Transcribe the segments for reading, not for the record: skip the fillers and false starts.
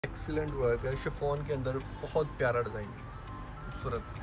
Excellent work है। Chiffon के अंदर बहुत प्यारा डिज़ाइन, खूबसूरत,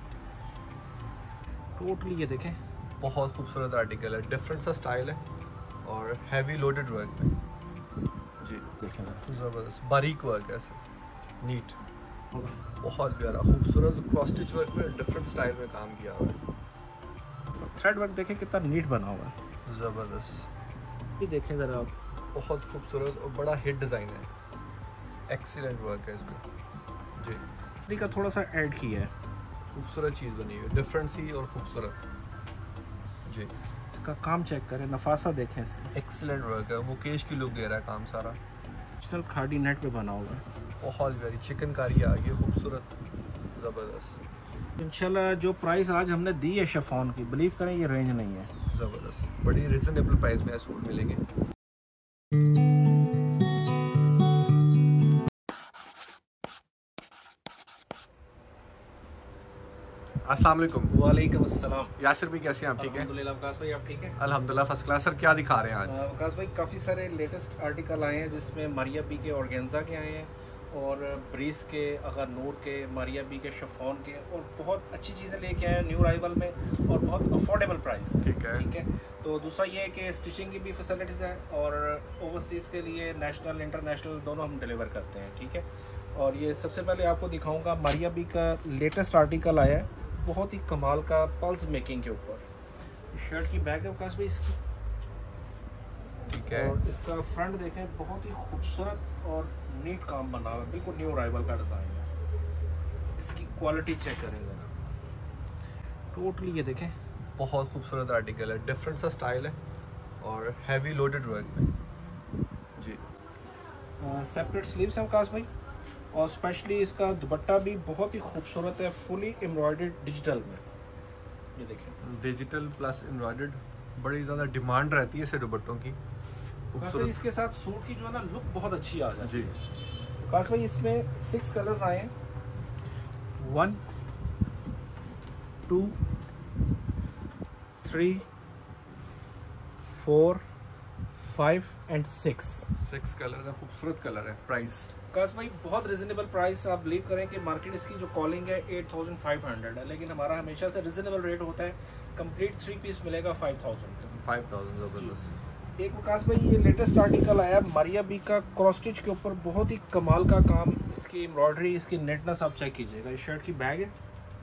टोटली ये देखें, बहुत खूबसूरत आर्टिकल है। डिफरेंट सा स्टाइल है और हैवी लोडेड वर्क है जी। देखें ज़बरदस्त बारीक वर्क है, ऐसे नीट, बहुत प्यारा खूबसूरत क्रॉस स्टिच वर्क में डिफरेंट स्टाइल में काम किया हुआ है। थ्रेड वर्क देखें कितना नीट बना हुआ है। ज़बरदस्त, ये देखें ज़रा आप, बहुत खूबसूरत और बड़ा हिट डिज़ाइन है। एक्सीलेंट वर्क है इसमें जी। का थोड़ा सा ऐड किया है, खूबसूरत चीज़ बनी हुई है, डिफरेंट सी और खूबसूरत जी। इसका काम चेक करें, नफासा देखें इसकी। एक्सीलेंट वर्क है, मुकेश की लुक दे रहा है काम सारा। ओरिजिनल खाड़ी नेट पे बना हुआ है। बहुत प्यारी चिकनकारी आ गई, खूबसूरत, ज़बरदस्त। इंशाल्लाह जो प्राइस आज हमने दी है शिफॉन की, बिलीव करें ये रेंज नहीं है। ज़बरदस्त, बड़ी रिजनेबल प्राइस में सूट मिलेंगे। अस्सलाम वालेकुम। वालेकुम अस्सलाम। यासिर भाई कैसे हैं आप? ठीक है अल्हम्दुलिल्लाह। वकास भाई आप ठीक है? अल्हम्दुलिल्लाह फर्स्ट क्लास। सर क्या दिखा रहे हैं आज? वकास भाई काफ़ी सारे लेटेस्ट आर्टिकल आए हैं जिसमें मारिया बी के ऑर्गेन्जा के आए हैं और ब्रीस के, अगर नूर के, मारिया बी के, शिफॉन के, और बहुत अच्छी चीज़ें लेके आए हैं न्यू अराइवल में और बहुत अफोर्डेबल प्राइस। ठीक है। तो दूसरा ये है कि स्टिचिंग की भी फैसिलिटीज़ हैं और ओवरसीज़ के लिए नेशनल इंटरनेशनल दोनों हम डिलीवर करते हैं। ठीक है। और ये सबसे पहले आपको दिखाऊंगा मारिया बी का लेटेस्ट आर्टिकल आया है, बहुत ही कमाल का, पल्स मेकिंग के ऊपर। शर्ट की बैक है वकास भाई इसकी, ठीक है। और इसका फ्रंट देखें, बहुत ही खूबसूरत और नीट काम बना हुआ है, बिल्कुल न्यू अराइवल का डिज़ाइन है। इसकी क्वालिटी चेक करें ज़रा, टोटली ये देखें, बहुत खूबसूरत आर्टिकल है, डिफरेंट सा स्टाइल है और हैवी लोडेड वर्क में जी। सेपरेट स्लीव्स हैं वकास भाई, और स्पेशली इसका दुपट्टा भी बहुत ही खूबसूरत है, फुली एम्ब्रॉयडर्ड डिजिटल में। ये देखें, डिजिटल प्लस एम्ब्रॉयडर्ड, बड़ी ज़्यादा डिमांड रहती है ऐसे दुपट्टों की। वकास भाई इसके साथ सूट की जो है ना लुक बहुत अच्छी आ जाती जी। है। वकास भाई इसमें 6 कलर्स आए हैं, 1 2 3 4 5 एंड 6 कलर है, खूबसूरत कलर है। प्राइस वकास भाई बहुत रिजनेबल प्राइस। आप बिलीव करें कि मार्केट इसकी जो कॉलिंग है 8500 है, लेकिन हमारा हमेशा से रिजनेबल रेट होता है। कंप्लीट 3 पीस मिलेगा 5000। ज़बरदस्त। एक वकास भाई ये लेटेस्ट आर्टिकल आया मारिया बी का, क्रॉस स्टिच के ऊपर बहुत ही कमाल का काम, इसकी एम्ब्रॉयडरी, इसकी नेटनेस आप चेक कीजिएगा। इस शर्ट की बैग है,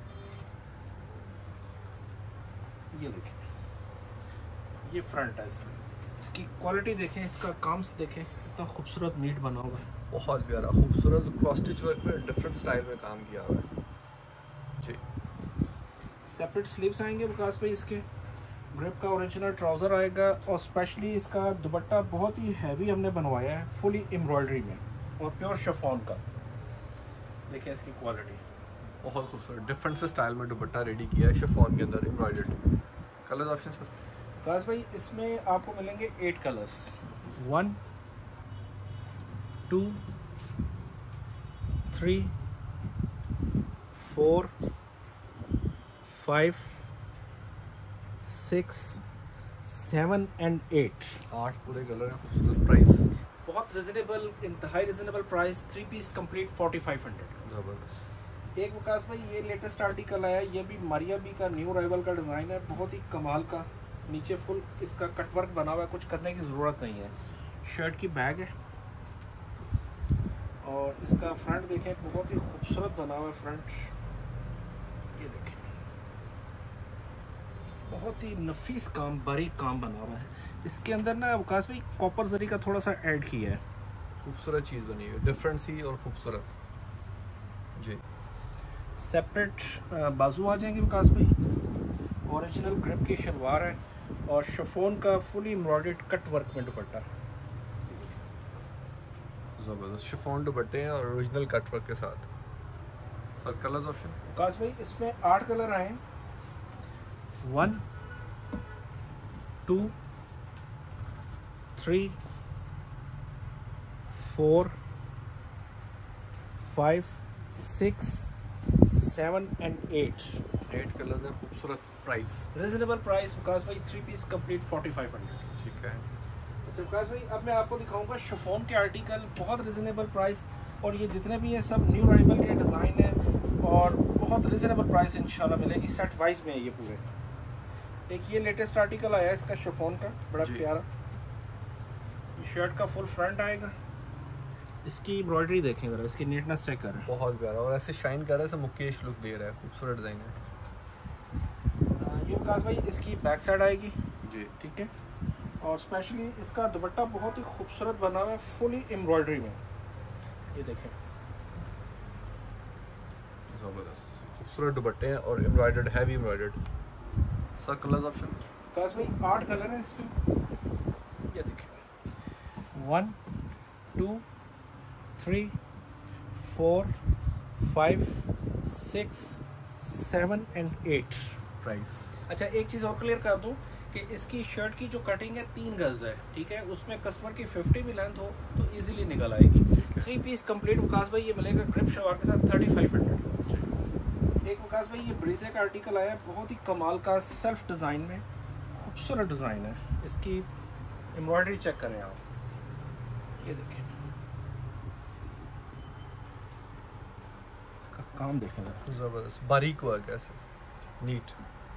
ये देखिए, ये फ्रंट है इसकी क्वालिटी देखें, इसका काम देखें, इतना खूबसूरत नीट बना हुआ है, बहुत प्यारा खूबसूरत क्रॉस स्टिच वर्क में डिफरेंट स्टाइल में काम किया हुआ है जी। सेपरेट स्लीव्स आएंगे वकास भाई इसके, ग्रिप का ओरिजिनल ट्राउज़र आएगा, और स्पेशली इसका दुपट्टा बहुत ही हैवी हमने बनवाया है, फुली एम्ब्रॉयडरी में और प्योर शिफॉन का। देखिए इसकी क्वालिटी, बहुत खूबसूरत डिफरेंट से स्टाइल में दुपट्टा रेडी किया है शिफॉन के अंदर, एम्ब्रॉयडर्ड। कलर ऑप्शंस वकास भाई इसमें आपको मिलेंगे 8 कलर्स, 1 2 3 4 5 6 7 एंड 8। 8 पूरे कलर है, खूबसूरत। प्राइस बहुत रिजनेबल, इंतहाई रिजनेबल प्राइस। 3 piece complete 4500। ज़बरदस्त। एक वकास भाई ये लेटेस्ट आर्टिकल आया, ये भी मारिया बी का न्यू अराइवल का डिज़ाइन है, बहुत ही कमाल का। नीचे फुल इसका कटवर्क बना हुआ है, कुछ करने की ज़रूरत नहीं है। शर्ट की बैग है और इसका फ्रंट देखें, बहुत ही खूबसूरत बना हुआ है फ्रंट। ये देखें, बहुत ही नफीस काम, बारीक काम बना हुआ है। इसके अंदर ना वकास भाई कॉपर जरी का थोड़ा सा ऐड किया है, खूबसूरत चीज़ बनी हुई है, डिफरेंट सी और खूबसूरत जी। सेपरेट बाजू आ जाएंगे वकास भाई, ओरिजिनल ग्रिप की शलवार है और शिफॉन का फुली एम्ब्रॉयडर्ड कट वर्क में दुपट्टा। ज़बरदस्त शिफॉन दुपट्टे हैं और ओरिजिनल कट वर्क के साथ। सर कलर्स ऑप्शन वकास भाई इसमें 8 कलर आए हैं, 1 2 3 4 5 6 7 एंड 8 कलर्स हैं, खूबसूरत। प्राइस रिजनेबल प्राइस वकास भाई, 3 पीस कंप्लीट 4500। ठीक है। अच्छा वकास भाई अब मैं आपको दिखाऊंगा शिफॉन के आर्टिकल, बहुत रिजनेबल प्राइस। और ये जितने भी ये सब न्यू अराइवल के डिज़ाइन हैं और बहुत रिजनेबल प्राइस इंशाल्लाह मिलेगी, सेट वाइज में है ये पूरे। एक ये लेटेस्ट आर्टिकल आया है इसका शिफॉन का, बड़ा प्यारा। ये शर्ट का फुल फ्रंट आएगा, इसकी एम्ब्रॉयडरी देखें ज़रा, इसकी नीटनेस चेक करें, बहुत प्यारा और ऐसे शाइन कर रहा है, ऐसे मुकेश लुक दे रहा है, खूबसूरत डिज़ाइन है। ये विकास भाई इसकी बैक साइड आएगी जी, ठीक है। और स्पेशली इसका दुपट्टा बहुत ही खूबसूरत बना हुआ है, फुली एम्ब्रॉयडरी में, ये देखें ज़बरदस्त खूबसूरत दुपट्टे हैं और embroidered, heavy embroidered. Sir colours option Vikas भाई 8 कलर हैं इसमें, ये देखें 1 2 3 4 5 6 7 एंड 8। प्राइस अच्छा एक चीज़ और क्लियर कर दूं कि इसकी शर्ट की जो कटिंग है 3 गज है, ठीक है। उसमें कस्टमर की 50 भी लेंथ हो तो इजीली निकल आएगी। 3 पीस कंप्लीट विकास भाई ये मिलेगा ग्रिप शलवार के साथ 3500। एक विकास भाई ये ब्रीजे का आर्टिकल आया है, बहुत ही कमाल का, सेल्फ डिज़ाइन में खूबसूरत डिज़ाइन है। इसकी एम्ब्रॉयडरी चेक करें आप, ये देखें, इसका काम देखें ज़बरदस्त, बारीक हुआ कैसे, नीट।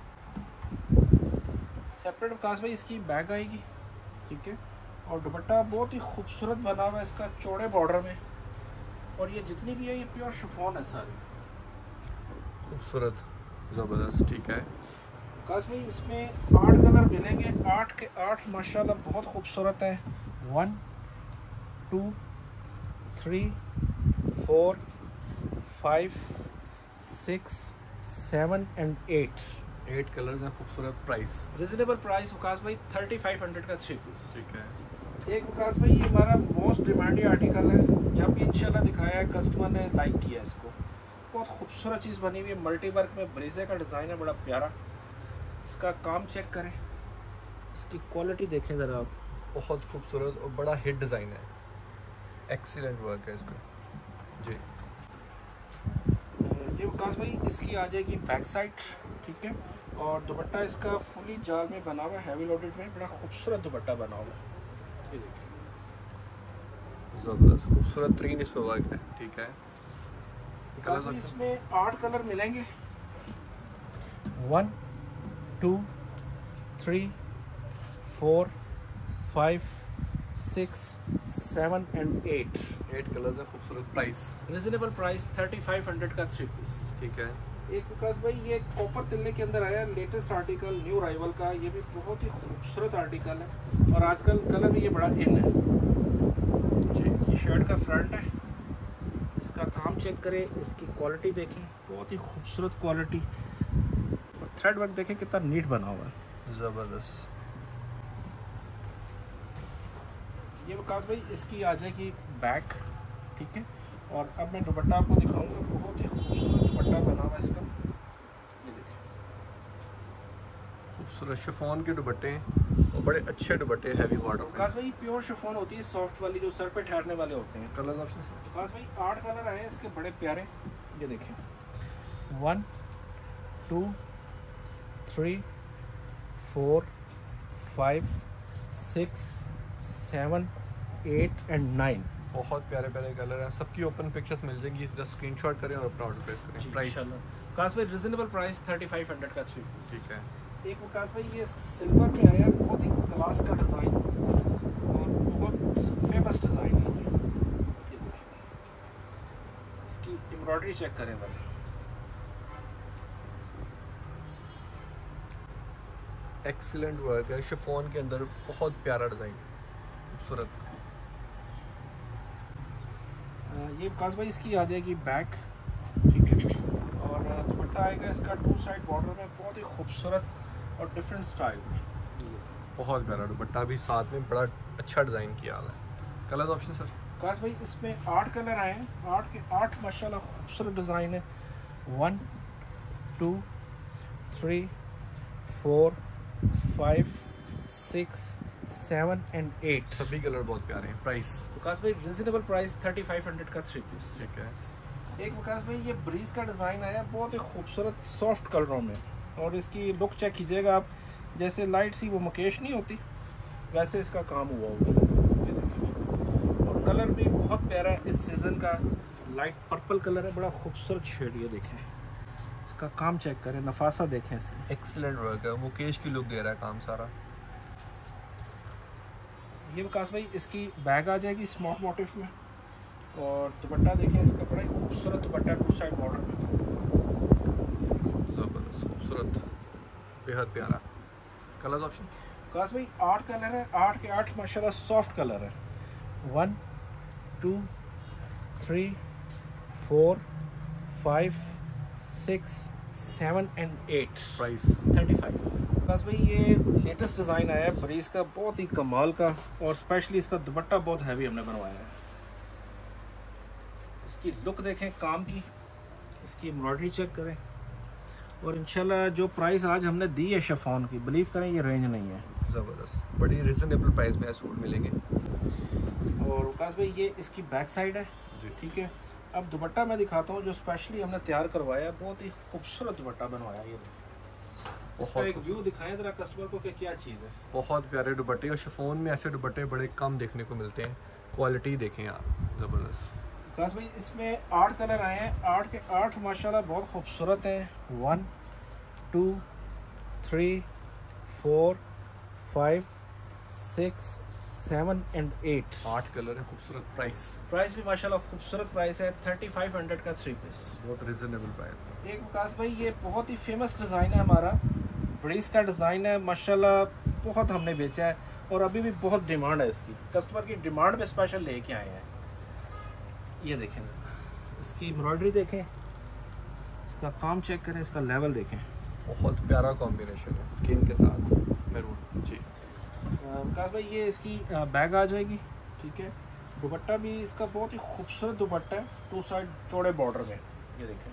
सेपरेट विकास भाई इसकी बैग आएगी, ठीक है। और दुपट्टा बहुत ही खूबसूरत बना हुआ है इसका, चौड़े बॉर्डर में, और ये जितनी भी है ये प्योर शिफॉन है सारी, खूबसूरत ज़बरदस्त, ठीक है। विकास भाई इसमें 8 कलर मिलेंगे, 8 के 8 माशाल्लाह बहुत खूबसूरत है। 1 2 3 4 5 6 7 एंड 8 कलर्स हैं, खूबसूरत। प्राइस रिजनेबल प्राइस विकास भाई 3500 का 3 पीस, ठीक है। एक विकास भाई ये हमारा मोस्ट डिमांडेड आर्टिकल है, जब भी इंशाल्लाह दिखाया है कस्टमर ने लाइक किया इसको, बहुत खूबसूरत चीज़ बनी हुई है, मल्टी वर्क में ब्रेजे का डिज़ाइन है, बड़ा प्यारा। इसका काम चेक करें, इसकी क्वालिटी देखें ज़रा आप, बहुत खूबसूरत और बड़ा हिट डिज़ाइन है, एक्सीलेंट वर्क है इसमें जी। ये विकास भाई इसकी आ जाएगी बैक साइड, ठीक है। और दुपट्टा इसका फुली जाल में बना हुआ है, हैवी लोडेड में, बड़ा खूबसूरत दुपट्टा बना हुआ है, ये देखिए ज़बरदस्त खूबसूरत 3 इस पे वर्क है, ठीक है। विकास भाई इसमें 8 कलर मिलेंगे, 1 2 3 4 5 6 7 एंड 8 कलर्स हैं, खूबसूरत। प्राइस रिजनेबल प्राइस 3500 का 3 पीस, ठीक है। एक विकास भाई ये कॉपर तिल्ले के अंदर आया लेटेस्ट आर्टिकल न्यू अराइवल का, ये भी बहुत ही खूबसूरत आर्टिकल है और आजकल कलर भी ये बड़ा इन है जी। ये शर्ट का फ्रंट है, इसका काम चेक करें, इसकी क्वालिटी देखें, बहुत ही खूबसूरत क्वालिटी, और थ्रेड वर्क देखें कितना नीट बना हुआ है, ज़बरदस्त। ये विकास भाई इसकी आ जाएगी बैक, ठीक है। और अब मैं दुपट्टा आपको दिखाऊंगा, बहुत ही खूबसूरत दुपट्टा बना हुआ है इसका, ये देखिए खूबसूरत शिफॉन के दुपट्टे हैं और बड़े अच्छे दुपट्टे, हैवी बॉर्डर। विकास भाई प्योर शिफॉन होती है, सॉफ्ट वाली जो सर पे ठहरने वाले होते हैं। कलर ऑप्शन विकास भाई 8 कलर आए हैं इसके, बड़े प्यारे, ये देखें 1 2 3 4 5 6 7 8 एंड 9। बहुत प्यारे प्यारे कलर हैं, सबकी ओपन पिक्चर्स मिल जाएंगी, जस्ट स्क्रीनशॉट करें और अपना ऑर्डर प्लेस करें। प्राइस विकास भाई रिजनेबल प्राइस 3500 का 3 पीस, ठीक है। एक विकास भाई ये सिल्वर में आया, बहुत ही क्लास का डिज़ाइन और बहुत फेमस डिज़ाइन है ये देखिए, इसकी एम्ब्रॉयडरी चेक करें भाई, एक्सीलेंट वर्क है, शिफॉन के अंदर बहुत प्यारा डिज़ाइन, खूबसूरत। ये विकास भाई इसकी आ जाएगी बैक, ठीक है। और दुपट्टा आएगा इसका 2 साइड बॉर्डर में, बहुत ही खूबसूरत और डिफरेंट स्टाइल में, बहुत प्यारा दुपट्टा भी साथ में, बड़ा अच्छा डिज़ाइन किया हुआ है। कलर ऑप्शन सर विकास भाई इसमें 8 कलर आए हैं, 8 के 8 माशाल्लाह खूबसूरत डिज़ाइन है। 1 2 3 4 5 6 7 एंड 8, सभी कलर बहुत प्यारे हैं। प्राइस विकास भाई रिजनेबल प्राइस 3500 का 3 पीस, ठीक है। एक विकास भाई ये ब्रीज का डिज़ाइन आया, बहुत ही खूबसूरत सॉफ्ट कलरों में, और इसकी लुक चेक कीजिएगा आप, जैसे लाइट सी वो मुकेश नहीं होती वैसे इसका काम हुआ होगा, और कलर भी बहुत प्यारा है इस सीज़न का, लाइट पर्पल कलर है, बड़ा खूबसूरत शेड। ये देखें, इसका काम चेक करें, नफासा देखें इसकी। एक्सीलेंट वर्क है, मुकेश की लुक दे रहा है काम सारा। ये विकास भाई इसकी बैग आ जाएगी स्मॉक मोटिफ में, और दुपट्टा देखें इसका, बड़ा ही खूबसूरत दुपट्टा है, 2 साइड बॉर्डर में। ज़बरदस्त, खूबसूरत, बेहद प्यारा। कलर ऑप्शन विकास भाई 8 कलर है, 8 के 8 माशाल्लाह सॉफ्ट कलर है। 1 2 3 4 5 6 7 and 8। प्राइस 35। बस भाई ये लेटेस्ट डिज़ाइन आया है ब्रीज का, बहुत ही कमाल का, और स्पेशली इसका दुपट्टा बहुत हैवी हमने बनवाया है। इसकी लुक देखें काम की, इसकी एम्ब्रॉयडरी चेक करें, और इंशाल्लाह जो प्राइस आज हमने दी है शिफॉन की, बिलीव करें ये रेंज नहीं है। ज़बरदस्त, बड़ी रिजनेबल प्राइस में सूट मिलेंगे। और विकास भाई ये इसकी बैक साइड है जी। ठीक है। अब दुपट्टा मैं दिखाता हूँ जो स्पेशली हमने तैयार करवाया, बहुत ही खूबसूरत दुपट्टा बनवाया। ये इसका एक व्यू दिखाएं जरा कस्टमर को कि क्या चीज़ है। बहुत प्यारे दुपट्टे, और शिफॉन में ऐसे दुपट्टे बड़े कम देखने को मिलते हैं। क्वालिटी देखें आप, ज़बरदस्त। विकास भाई इसमें 8 कलर आए हैं, 8 के 8 माशाल्लाह बहुत खूबसूरत हैं। 1 2 3 4 5 6 7 and 8। 8 कलर है, खूबसूरत। प्राइस भी माशाल्लाह खूबसूरत प्राइस है, 3500 का 3 पीस, बहुत रिजनेबल प्राइस। एक विकास भाई ये बहुत ही फेमस डिज़ाइन है हमारा, ब्रीज का डिज़ाइन है माशाल्लाह, बहुत हमने बेचा है और अभी भी बहुत डिमांड है इसकी, कस्टमर की डिमांड पे स्पेशल लेके आए हैं। ये देखें, इसकी एम्ब्रॉयडरी देखें, इसका काम चेक करें, इसका लेवल देखें, बहुत प्यारा कॉम्बिनेशन है स्किन के साथ मैरून। जी विकास भाई ये इसकी बैग आ जाएगी ठीक है। दुपट्टा भी इसका बहुत ही खूबसूरत दुपट्टा है, 2 साइड चौड़े बॉर्डर में। ये देखें,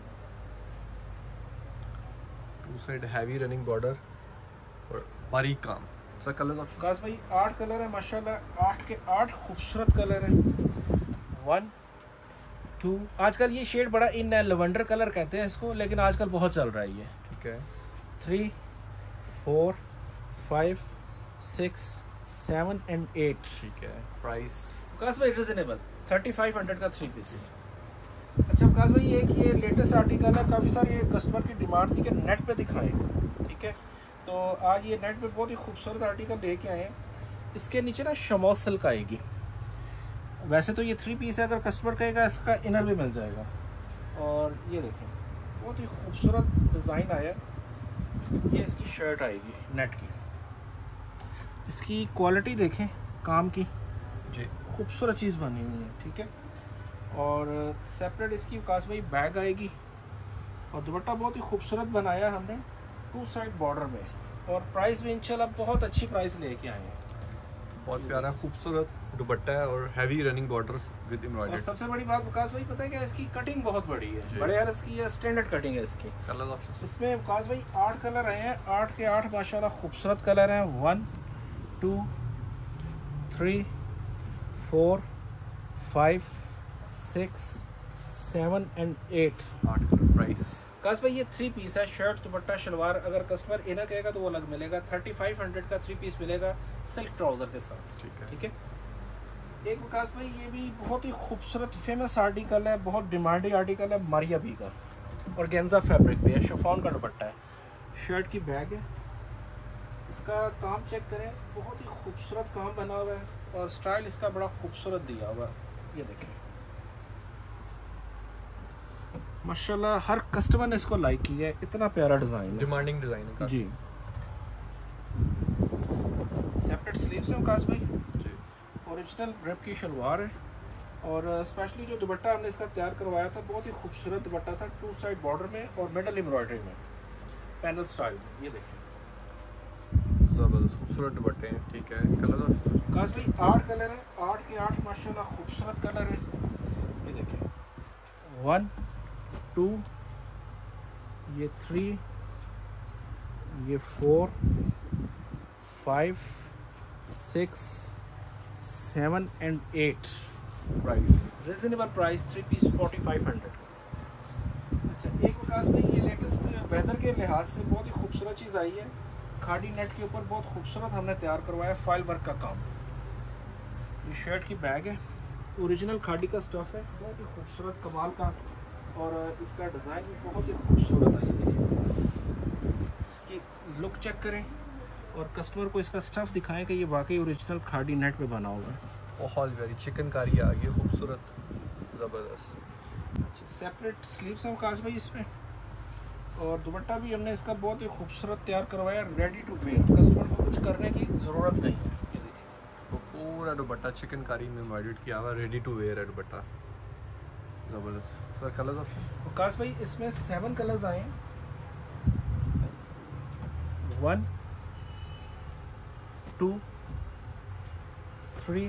2 साइड हैवी रनिंग बॉर्डर और बारीक काम। सर कलर ऑप्शन विकास भाई 8 कलर है माशाल्लाह, 8 के 8 खूबसूरत कलर है। 1 2, आजकल ये शेड बड़ा इन है, लवेंडर कलर कहते हैं इसको, लेकिन आजकल बहुत चल रहा है ये। ठीक है। 3 4 5 6 7 and 8। ठीक है। प्राइस विकास भाई रिजनेबल, 3500 का 3 पीस। अच्छा विकास भाई ये लेटेस्ट आर्टिकल है, काफ़ी सारे कस्टमर की डिमांड थी कि नेट पे दिखाएं ठीक है, तो आज ये नेट पे बहुत ही खूबसूरत आर्टिकल लेके आए हैं। इसके नीचे ना शमौस सिल्क आएगी, वैसे तो ये 3 पीस है, अगर कस्टमर कहेगा इसका इनर भी मिल जाएगा। और ये देखें बहुत ही खूबसूरत डिज़ाइन आया, ये इसकी शर्ट आएगी नेट की, इसकी क्वालिटी देखें काम की जी, खूबसूरत चीज़ बनी हुई है ठीक है। और सेपरेट इसकी विकास भाई बैग आएगी, और दुपट्टा बहुत ही खूबसूरत बनाया हमने 2 साइड बॉर्डर में, और प्राइस भी इंशाल्लाह बहुत अच्छी प्राइस लेके आए हैं। बहुत प्यारा खूबसूरत दुपट्टा है और हैवी रनिंग बॉर्डर विद और एम्ब्रॉयडरी। सबसे बड़ी बात विकास भाई पता है क्या, इसकी कटिंग बहुत बड़ी जी। है, बड़े अर्ज की है, स्टैंडर्ड कटिंग है इसकी। कलर ऑप्शन इसमें विकास भाई 8 कलर आए हैं, 8 के 8 माशाल्लाह खूबसूरत कलर हैं। 1 2 3 4 5 6 7 and 8। 8 कलर। प्राइस विकास भाई ये 3 पीस है, शर्ट दुपट्टा शलवार, अगर कस्टमर इनर कहेगा तो वो अलग मिलेगा। 3500 का 3 पीस मिलेगा सिल्क ट्राउजर के साथ। ठीक है। ठीक है। एक विकास भाई ये भी बहुत ही खूबसूरत फेमस आर्टिकल है, बहुत डिमांडिंग आर्टिकल है, मारिया बी का, और गेंजा फैब्रिक पे है, शिफॉन का दुपट्टा है, शर्ट की बैग है, इसका काम चेक करें, बहुत ही खूबसूरत काम बना हुआ है, और स्टाइल इसका बड़ा खूबसूरत दिया हुआ है। ये देखें माशाल्लाह, हर कस्टमर ने इसको लाइक किया है, इतना प्यारा डिज़ाइन है, डिमांडिंग डिजाइन है जी। सेपरेट स्लीव्स है विकास भाई, जी। ओरिजिनल रेप की शलवार है, और स्पेशली जो दुपट्टा हमने इसका तैयार करवाया था, बहुत ही खूबसूरत दुपट्टा था, 2 साइड बॉर्डर में और मिडल एम्ब्रॉयडरी में, पैनल स्टाइल में। ये देखें जबरदस्त खूबसूरत दुपट्टे हैं। ठीक है। कलर ऑप्शन विकास भाई 8 कलर है, 8 के 8 माशाल्लाह खूबसूरत कलर है। ये देखें 1 2, ये 3, ये 4 5 6 7 and 8। Price reasonable price 3 piece 4500। अच्छा एक विकास भाई ये लेटेस्ट वेदर के लिहाज से बहुत ही खूबसूरत चीज़ आई है, खाड़ी नेट के ऊपर बहुत खूबसूरत हमने तैयार करवाया, फाइल वर्क का काम। ये शर्ट की बैग है, ओरिजिनल खाड़ी का स्टफ़ है, बहुत ही खूबसूरत कमाल का, और इसका डिज़ाइन भी बहुत ही खूबसूरत है। ये देखिए, इसकी लुक चेक करें और कस्टमर को इसका स्टफ़ दिखाएं कि ये वाकई ओरिजिनल खाड़ी नेट पे बना हुआ है। बहुत प्यारी चिकनकारी आ गई, खूबसूरत, ज़बरदस्त। सेपरेट स्लीव्स हैं काश भाई इसमें, और दुपट्टा भी हमने इसका बहुत ही खूबसूरत तैयार करवाया, रेडी टू वेयर, कस्टमर को कुछ करने की ज़रूरत नहीं है। ये देखिए, तो पूरा दुपट्टा चिकनकारी में एम्ब्रॉयडर्ड किया हुआ, रेडी टू वेयर है दुपट्टा, ज़बरदस्त। Sir colour option? काश भाई इसमें 7 कलर्स आए हैं, 1 2 3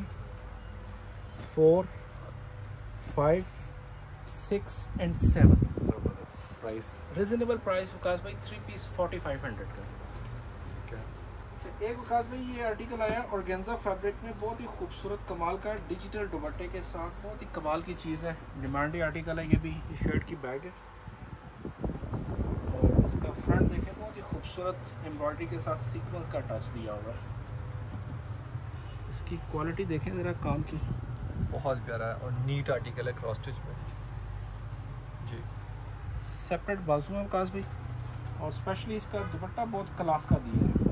4 5 6 and 7। ज़बरदस्त। प्राइस? रिजनेबल प्राइस विकास भाई, 3 पीस 4500 का। क्या? एक विकास भाई ये आर्टिकल आया ऑर्गेन्जा फैब्रिक में, बहुत ही खूबसूरत कमाल का डिजिटल दुपट्टे के साथ, बहुत ही कमाल की चीज़ है, डिमांडी आर्टिकल है ये भी। ये शर्ट की बैग है और इसका फ्रंट देखें, बहुत ही खूबसूरत एम्ब्रॉयडरी के साथ सीक्वेंस का टच दिया हुआ है। इसकी क्वालिटी देखें ज़रा काम की, बहुत प्यारा है और नीट आर्टिकल है, क्रॉस स्टिच में जी। सेपरेट बाजू है विकास भाई, और स्पेशली इसका दुपट्टा बहुत क्लास का दिया है।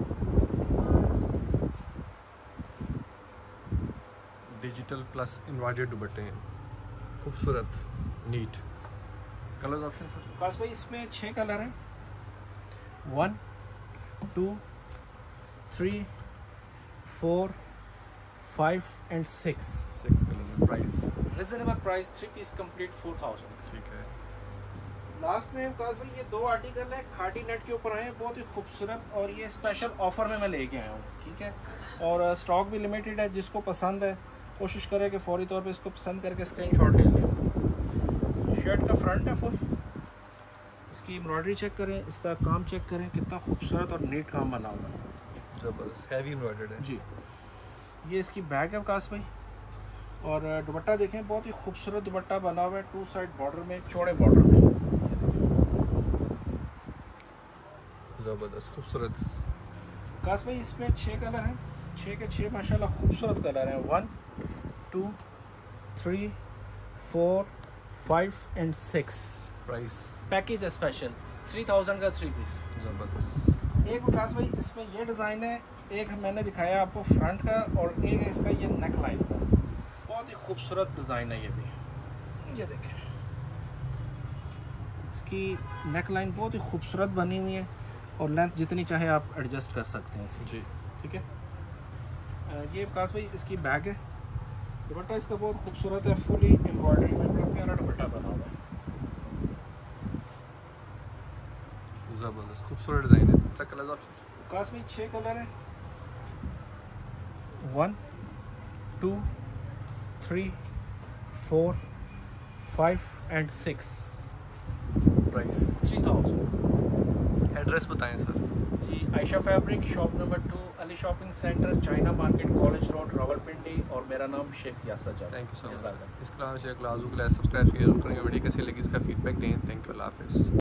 डिजिटल प्लस एम्ब्रॉयडर्ड दुपट्टे हैं, खूबसूरत, neat. Colours option sir? Vikas भाई इसमें 6 कलर हैं, 1 2 3 4 5 and 6। 6 कलर है। Price? Reasonable price, 3 piece complete 4000। ठीक है। लास्ट में विकास भाई ये 2 आर्टिकल है खाड़ी नेट के ऊपर आए हैं, बहुत ही खूबसूरत, और ये स्पेशल ऑफर में मैं लेके आया हूँ, ठीक है। और स्टॉक भी लिमिटेड है, जिसको पसंद है कोशिश करें कि फौरी तौर पे इसको पसंद करके स्क्रीनशॉट ले लें। शर्ट का फ्रंट है फुल, इसकी एम्ब्रॉयडरी चेक करें, इसका काम चेक करें, कितना खूबसूरत और नीट काम बना हुआ है, ज़बरदस्त, हैवी एम्ब्रॉयडर्ड है जी। ये इसकी बैग है विकास भाई, और दुपट्टा देखें, बहुत ही खूबसूरत दुपट्टा बना हुआ है, 2 साइड बॉर्डर में, चौड़े बॉर्डर में, ज़बरदस्त, खूबसूरत। विकास भाई इसमें 6 कलर हैं, 6 के 6 माशाल्लाह खूबसूरत कलर हैं, 1 2 3 4 5 and 6। प्राइस? पैकेज है स्पेशल, 3000 का 3 पीस। ज़बरदस्त। एक विकास भाई इसमें ये डिज़ाइन है, एक मैंने दिखाया आपको फ्रंट का, और एक है इसका ये नेक लाइन का, बहुत ही खूबसूरत डिज़ाइन है ये भी। ये देखें, इसकी नेक लाइन बहुत ही खूबसूरत बनी हुई है, और लेंथ जितनी चाहे आप एडजस्ट कर सकते हैं इसकी, जी। ठीक है। ये विकास भाई इसकी बैग है, दुपट्टा इसका बहुत खूबसूरत है, फुली एम्ब्रॉयडरी में बड़ा प्यारा दुपट्टा बना हुआ है, ज़बरदस्त, खूबसूरत डिज़ाइन है। Sir colour option? विकास भाई 6 कलर है, 1 2 3 4 5 and 6। प्राइस? 3000। एड्रेस बताएं सर। जी, Ayesha fabric, shop number 2, Ali shopping centre, China market, college road, Rawalpindi, और मेरा नाम Sheikh Yasir Javed. Thank you so much. जज़ाकल्लाह। इसके अलावा शेख लाजू के लिए सब्सक्राइब कीजिए, वीडियो कैसी लगी इसका फीडबैक दें। थैंक यू, अल्लाह हाफिज़।